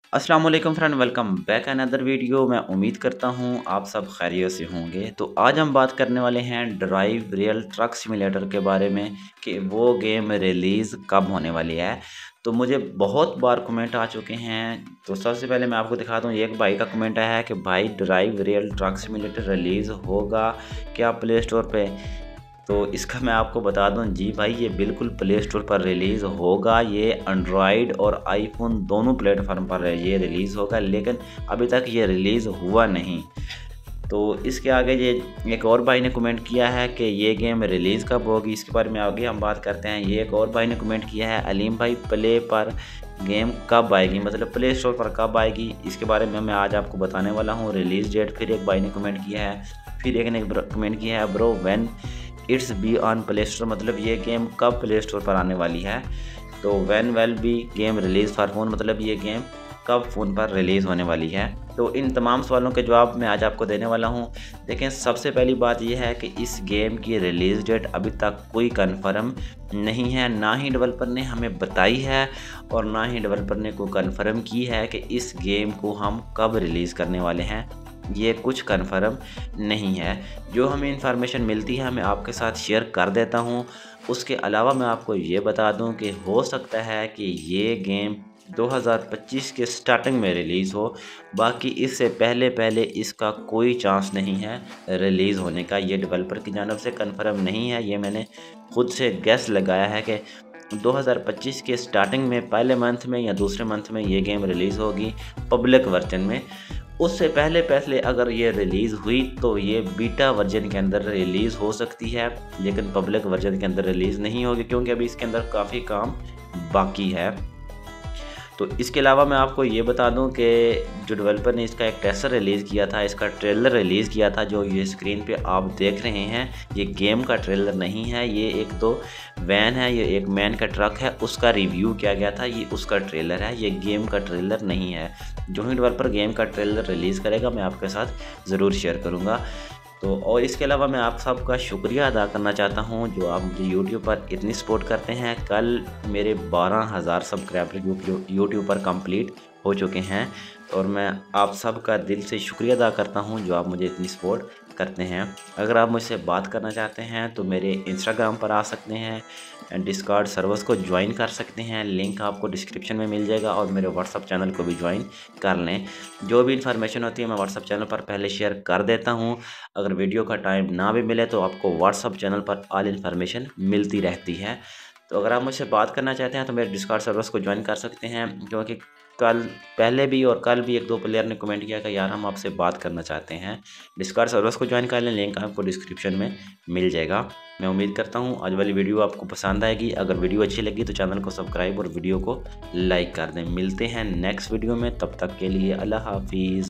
अस्सलाम वालेकुम friend, welcome back another video. मैं उम्मीद करता हूँ आप सब खैरियत से होंगे। तो आज हम बात करने वाले हैं ड्राइव रियल ट्रक सिमुलेटर के बारे में कि वो गेम रिलीज़ कब होने वाली है। तो मुझे बहुत बार कमेंट आ चुके हैं। तो सबसे पहले मैं आपको दिखा दूँ, एक भाई का कमेंट आया है कि भाई drive real truck simulator release होगा क्या प्ले स्टोर पे। तो इसका मैं आपको बता दूं, जी भाई, ये बिल्कुल प्ले स्टोर पर रिलीज़ होगा। ये एंड्रॉयड और आईफोन दोनों प्लेटफॉर्म पर ये रिलीज़ होगा, लेकिन अभी तक ये रिलीज़ हुआ नहीं। तो इसके आगे ये एक और भाई ने कमेंट किया है कि ये गेम रिलीज़ कब होगी, इसके बारे में आगे हम बात करते हैं। ये एक और भाई ने कमेंट किया है, अलीम भाई प्ले पर गेम कब आएगी, मतलब प्ले स्टोर पर कब आएगी, इसके बारे में मैं आज आपको बताने वाला हूँ। रिलीज़ डेट फिर एक भाई ने कमेंट किया है। फिर एक ने कमेंट किया है, bro when it's be on play store, मतलब ये गेम कब प्ले स्टोर पर आने वाली है। तो when will be game release for phone, मतलब ये गेम कब फ़ोन पर रिलीज़ होने वाली है। तो इन तमाम सवालों के जवाब मैं आज आपको देने वाला हूं। देखें, सबसे पहली बात यह है कि इस गेम की रिलीज़ डेट अभी तक कोई कंफर्म नहीं है, ना ही डेवलपर ने हमें बताई है और ना ही डेवलपर ने कोई कंफर्म की है कि इस गेम को हम कब रिलीज़ करने वाले हैं। ये कुछ कंफर्म नहीं है। जो हमें इंफॉर्मेशन मिलती है मैं आपके साथ शेयर कर देता हूँ। उसके अलावा मैं आपको ये बता दूँ कि हो सकता है कि ये गेम 2025 के स्टार्टिंग में रिलीज़ हो, बाकी इससे पहले पहले इसका कोई चांस नहीं है रिलीज़ होने का। ये डेवलपर की जानिब से कंफर्म नहीं है, ये मैंने खुद से गैस लगाया है कि 2025 के स्टार्टिंग में पहले मंथ में या दूसरे मंथ में ये गेम रिलीज़ होगी पब्लिक वर्जन में। उससे पहले पहले अगर ये रिलीज़ हुई तो ये बीटा वर्जन के अंदर रिलीज़ हो सकती है, लेकिन पब्लिक वर्जन के अंदर रिलीज़ नहीं होगी, क्योंकि अभी इसके अंदर काफ़ी काम बाकी है। तो इसके अलावा मैं आपको ये बता दूं कि जो डेवलपर ने इसका एक टेस्टर रिलीज़ किया था, इसका ट्रेलर रिलीज़ किया था, जो ये स्क्रीन पे आप देख रहे हैं, ये गेम का ट्रेलर नहीं है। ये एक दो वैन है, ये एक मैन का ट्रक है, उसका रिव्यू किया गया था, ये उसका ट्रेलर है, ये गेम का ट्रेलर नहीं है। जो ही डेवलपर गेम का ट्रेलर रिलीज़ करेगा मैं आपके साथ ज़रूर शेयर करूँगा। तो और इसके अलावा मैं आप सबका शुक्रिया अदा करना चाहता हूं जो आप मुझे यूट्यूब पर इतनी सपोर्ट करते हैं। कल मेरे 12,000 सब्सक्राइबर यूट्यूब पर कंप्लीट हो चुके हैं और मैं आप सब का दिल से शुक्रिया अदा करता हूं जो आप मुझे इतनी सपोर्ट करते हैं। अगर आप मुझसे बात करना चाहते हैं तो मेरे इंस्टाग्राम पर आ सकते हैं, डिस्कॉर्ड सर्वर्स को ज्वाइन कर सकते हैं, लिंक आपको डिस्क्रिप्शन में मिल जाएगा, और मेरे व्हाट्सअप चैनल को भी ज्वाइन कर लें। जो भी इन्फॉर्मेशन होती है मैं व्हाट्सअप चैनल पर पहले शेयर कर देता हूँ। अगर वीडियो का टाइम ना भी मिले तो आपको व्हाट्सअप चैनल पर ऑल इन्फॉर्मेशन मिलती रहती है। तो अगर आप मुझसे बात करना चाहते हैं तो मेरे डिस्कॉर्ड सर्वर्स को ज्वाइन कर सकते हैं, क्योंकि कल पहले भी और कल भी एक दो प्लेयर ने कमेंट किया कि यार हम आपसे बात करना चाहते हैं। डिस्कॉर्ड सर्वर्स को ज्वाइन कर लें, लिंक आपको डिस्क्रिप्शन में मिल जाएगा। मैं उम्मीद करता हूँ आज वाली वीडियो आपको पसंद आएगी। अगर वीडियो अच्छी लगी तो चैनल को सब्सक्राइब और वीडियो को लाइक कर दें। मिलते हैं नेक्स्ट वीडियो में, तब तक के लिए अल्लाह हाफिज़।